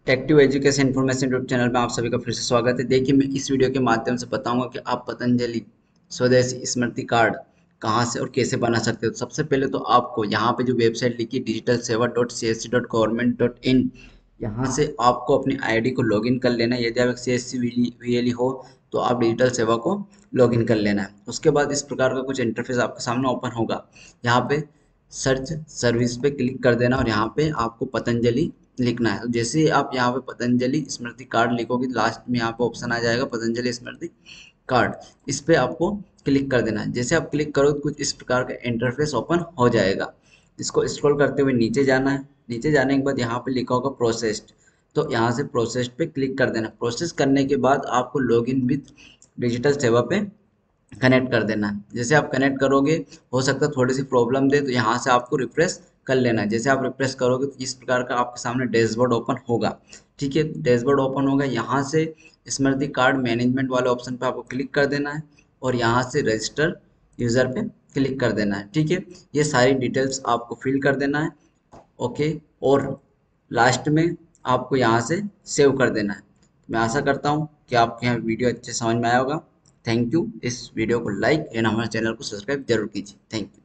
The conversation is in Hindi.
Active education information YouTube channel में आप सभी का फिर से स्वागत है। देखिए, मैं इस वीडियो के माध्यम से बताऊंगा कि आप पतंजलि स्वदेशी स्मृति कार्ड कहाँ से और कैसे बना सकते हो। सबसे पहले तो आपको यहाँ पे जो वेबसाइट लिखी डिजिटल सेवा .csc.gov.in, यहाँ से आपको अपनी आईडी को लॉगिन कर लेना है। यदि आप CSC VLE हो तो आप डिजिटल सेवा को लॉगिन कर लेना है। उसके बाद इस प्रकार का कुछ इंटरफेस आपके सामने ओपन होगा। यहाँ पे सर्च सर्विस पे क्लिक कर देना और यहाँ पे आपको पतंजलि लिखना है। तो जैसे ही आप यहाँ पे पतंजलि स्मृति कार्ड लिखोगे, लास्ट में यहाँ पे ऑप्शन आ जाएगा पतंजलि स्मृति कार्ड। इस पे आपको क्लिक कर देना है। जैसे आप क्लिक करो तो कुछ इस प्रकार का इंटरफेस ओपन हो जाएगा। इसको स्क्रॉल करते हुए नीचे जाना है। नीचे जाने के बाद यहाँ पे लिखा होगा प्रोसेस्ड, तो यहाँ से प्रोसेस्ड पे क्लिक कर देना। प्रोसेस करने के बाद आपको लॉगिन विथ डिजिटल सेवा पे कनेक्ट कर देना है। जैसे आप कनेक्ट करोगे, हो सकता है थोड़ी सी प्रॉब्लम दे, तो यहाँ से आपको रिफ्रेश कर लेना है। जैसे आप रिफ्रेश करोगे तो इस प्रकार का आपके सामने डैशबोर्ड ओपन होगा। ठीक है, डैशबोर्ड ओपन होगा। यहाँ से स्मृति कार्ड मैनेजमेंट वाले ऑप्शन पे आपको क्लिक कर देना है और यहाँ से रजिस्टर यूज़र पे क्लिक कर देना है। ठीक है, ये सारी डिटेल्स आपको फिल कर देना है। ओके, और लास्ट में आपको यहाँ से सेव कर देना है। मैं आशा करता हूँ कि आपको यहाँ वीडियो अच्छे समझ में आया होगा। Thank you. इस वीडियो को लाइक एंड हमारे चैनल को सब्सक्राइब जरूर कीजिए। Thank you.